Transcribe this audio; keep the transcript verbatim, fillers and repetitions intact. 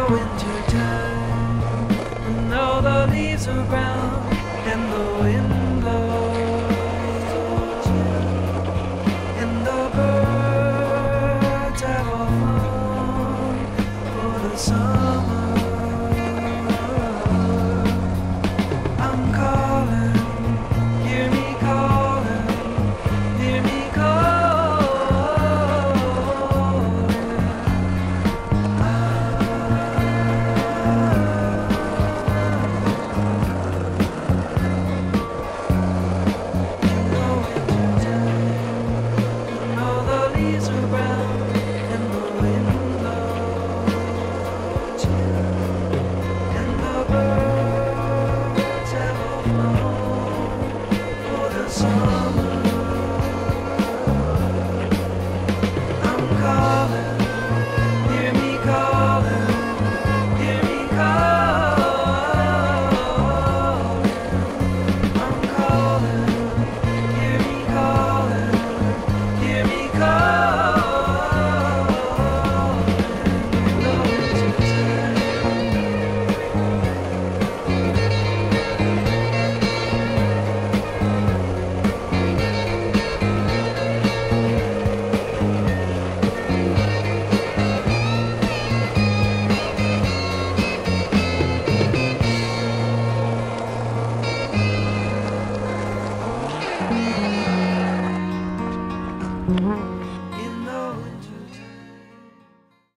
winter time, when all the leaves are brown and the wind blows, and the birds have all flown for the sun.